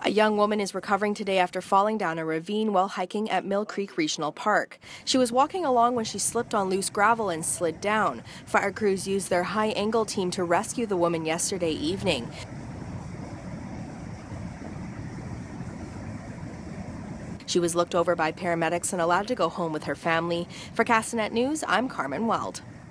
A young woman is recovering today after falling down a ravine while hiking at Mill Creek Regional Park. She was walking along when she slipped on loose gravel and slid down. Fire crews used their high-angle team to rescue the woman yesterday evening. She was looked over by paramedics and allowed to go home with her family. For Castanet News, I'm Carmen Weld.